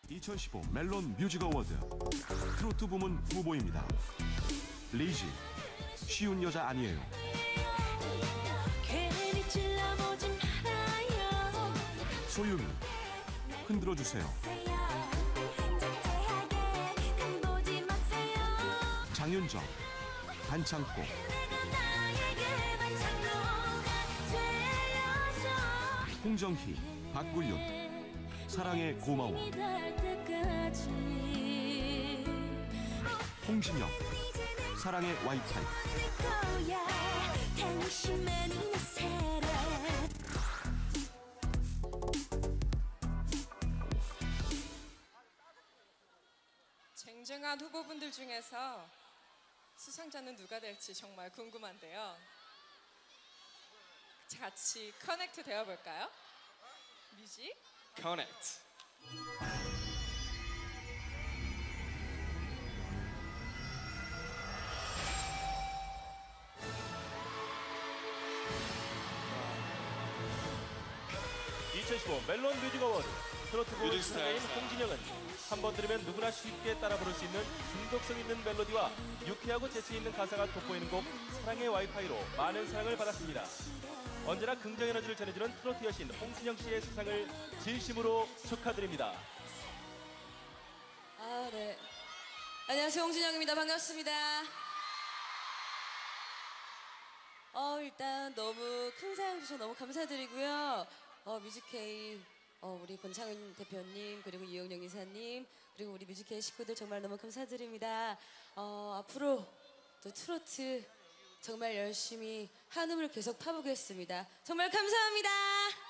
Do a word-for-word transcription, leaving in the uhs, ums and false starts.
이천십오 멜론 뮤직 어워드 트로트 부문 후보입니다. 리지, 쉬운 여자 아니에요. 소유미, 흔들어주세요. 장윤정, 반창고. 홍정희, 박굴륜, 사랑의 고마워. 홍진영, 사랑의 와이파이. 쟁쟁한 후보분들 중에서 수상자는 누가 될지 정말 궁금한데요. 같이 커넥트 되어볼까요? 뮤직 커넥트. 이천십오 멜론 뮤직 어워드 트로트 부문 뮤직 수상자인 스타일. 홍진영은 한 번 들으면 누구나 쉽게 따라 부를 수 있는 중독성 있는 멜로디와 유쾌하고 재치 있는 가사가 돋보이는 곡 사랑의 와이파이로 많은 사랑을 받았습니다. 언제나 긍정 에너지를 전해주는 트로트 여신 홍진영 씨의 수상을 진심으로 축하드립니다. 아, 네. 안녕하세요, 홍진영입니다. 반갑습니다. 어, 일단 너무 큰 사랑 주셔서 너무 감사드리고요. 어, 뮤직케이 어, 우리 권창윤 대표님, 그리고 이영영 이사님, 그리고 우리 뮤직케이 식구들 정말 너무 감사드립니다. 어, 앞으로 또 트로트 정말 열심히 한음을 계속 파보겠습니다. 정말 감사합니다.